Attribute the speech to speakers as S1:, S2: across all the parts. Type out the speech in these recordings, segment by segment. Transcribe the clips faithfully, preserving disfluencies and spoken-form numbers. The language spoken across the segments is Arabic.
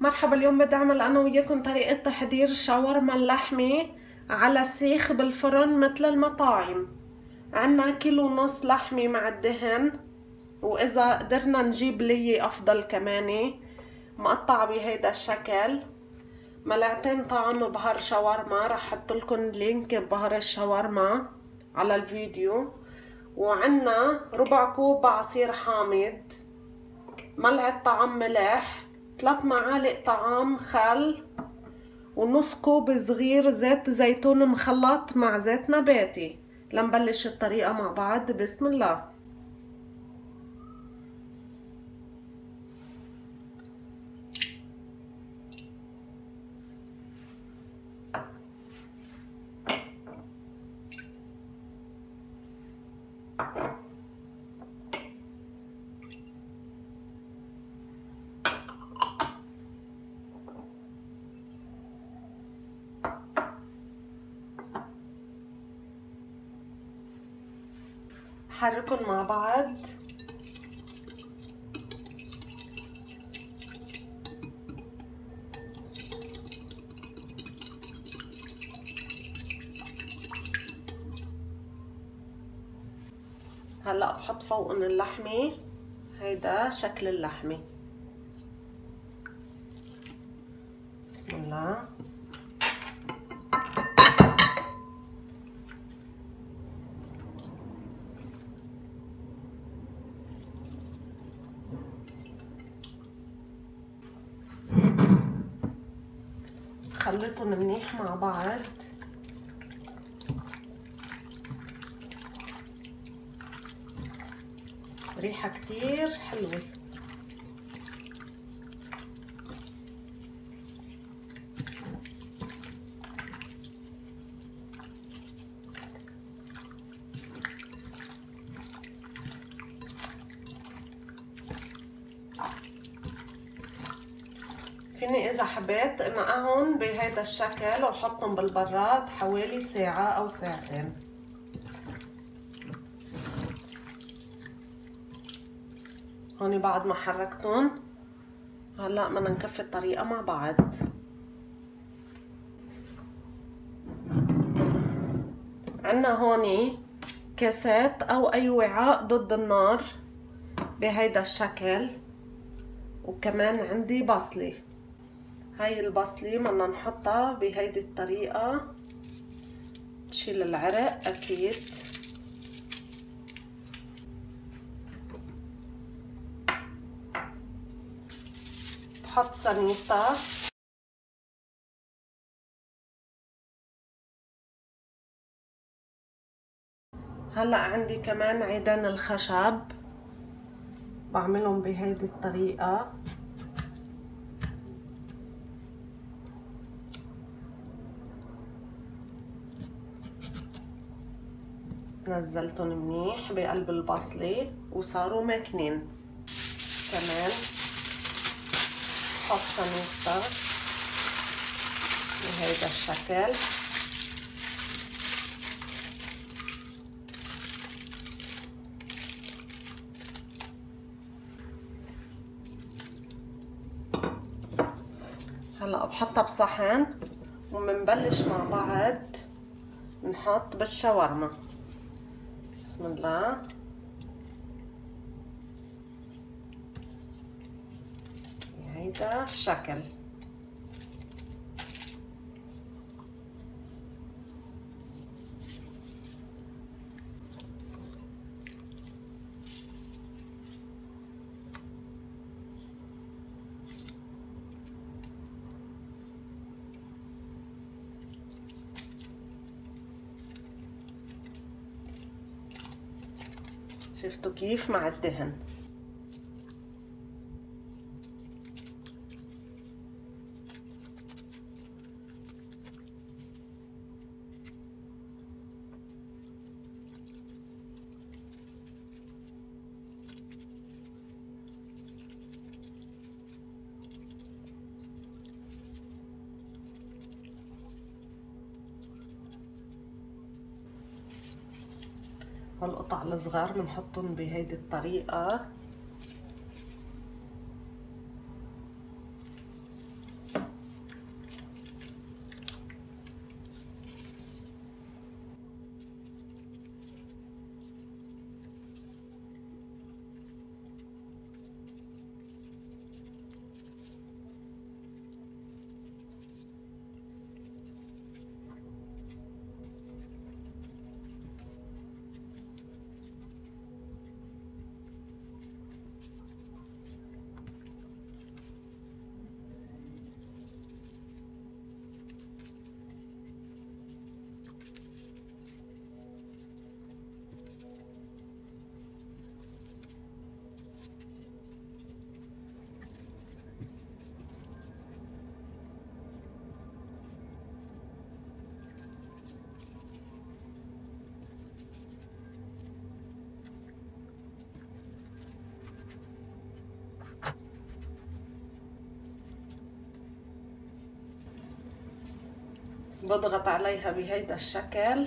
S1: مرحبا. اليوم بدي اعمل انا وياكم طريقة تحضير شاورما اللحمة على سيخ بالفرن مثل المطاعم. عنا كيلو ونص لحمة مع الدهن، واذا قدرنا نجيب لي افضل كمان، مقطعة بهيدا الشكل. ملعقتين طعم بهار شاورما، رح احط لكم لينك بهار الشاورما على الفيديو. وعنا ربع كوب عصير حامض، ملعقة طعام ملح، ثلاث معالق طعام خل، ونص كوب صغير زيت زيتون مخلط مع زيت نباتي. لنبلش الطريقة مع بعض. بسم الله. حركهم مع بعض. هلا بحط فوقن اللحمة. هيدا شكل اللحمة. بسم الله. خلطهم منيح مع بعض. ريحة كتير حلوة. فيني اذا حبيت انقعهم بهيدا الشكل واحطهم بالبراد حوالي ساعة او ساعتين. هون بعد ما حركتهم، هلا بدنا نكفي الطريقة مع بعض. عنا هون كاسات او اي وعاء ضد النار بهيدا الشكل، وكمان عندي بصلة. هاي البصلة بدنا نحطها بهيدي الطريقة، تشيل العرق اكيد. بحط سنيتها. هلا عندي كمان عيدان الخشب، بعملهم بهيدي الطريقة. نزلتهم منيح بقلب البصلة وصاروا ماكنين. كمان بحط سنيتها بهيدا الشكل. هلا بحطها بصحن ومنبلش مع بعض نحط بالشاورما. بسم الله. هيدا الشكل. شفتوا كيف مع الدهن؟ هالقطع الصغار بنحطهم بهيدي الطريقة. بضغط عليها بهيدا الشكل.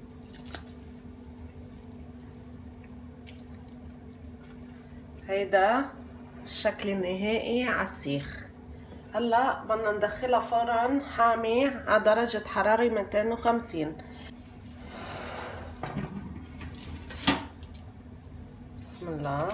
S1: هيدا الشكل النهائي على السيخ. هلا بدنا ندخلها فرن حامي على درجة حرارة مئتين وخمسين. بسم الله.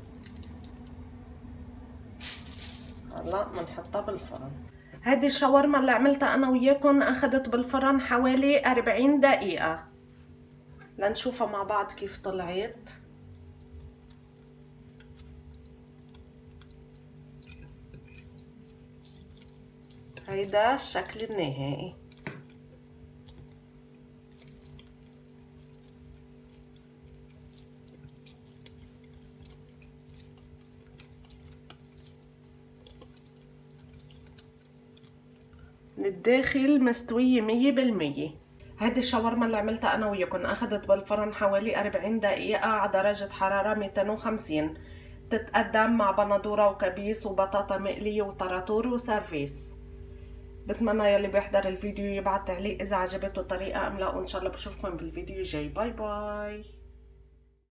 S1: هلا بنحطها بالفرن. هيدي الشاورما اللي عملتها انا وياكم اخذت بالفرن حوالي أربعين دقيقة. لنشوفها مع بعض كيف طلعت. هيدا الشكل النهائي. من الداخل مستوية مية بالمية. هيدي الشاورما اللي عملتها انا وياكم اخذت بالفرن حوالي أربعين دقيقة على درجة حرارة مئتين وخمسين. تتقدم مع بندورة وكبيس وبطاطا مقلية وطراطور وسيرفيس. بتمنى يلي بيحضر الفيديو يبعت تعليق اذا عجبته الطريقة ام لا، وان شاء الله بشوفكم بالفيديو الجاي. باي باي.